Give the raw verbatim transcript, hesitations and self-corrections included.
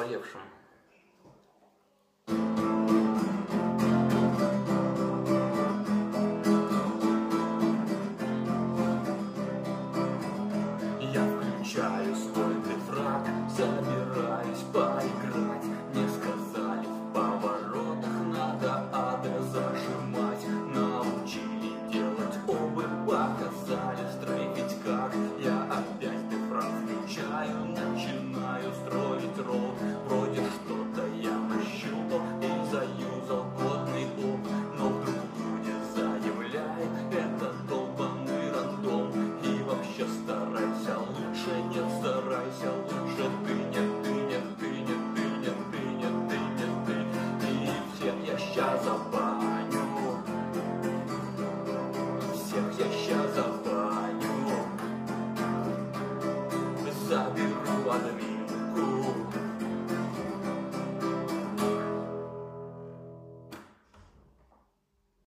заболевшим. Я включаю свой дефраг, собираюсь поиграть. Мне сказали, в поворотах надо АД зажимать. Научили делать обы, показали стрейфить как. Я опять дефраг включаю, начинаю строить ролл. Вроде что-то я нащупал и заюзал годный ок. Но вдруг будет заявляет, это долбаный рандом. И вообще старайся лучше, нет, старайся лучше. Ты нет, ты нет, ты нет, ты нет, ты нет, ты нет, ты. И всех я ща забыл.